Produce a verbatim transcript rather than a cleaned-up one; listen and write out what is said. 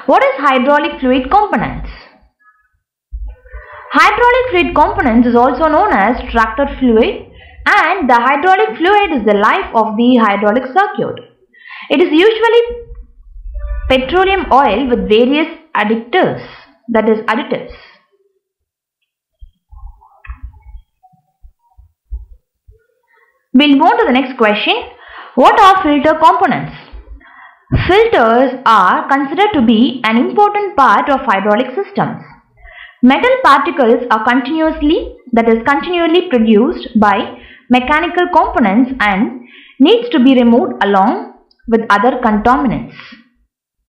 What is hydraulic fluid components? Hydraulic fluid components is also known as tractor fluid, and the hydraulic fluid is the life of the hydraulic circuit. It is usually petroleum oil with various additives, that is additives. We'll move on to the next question. What are filter components? Filters are considered to be an important part of hydraulic systems. Metal particles are continuously, that is continually produced by mechanical components and needs to be removed along with other contaminants.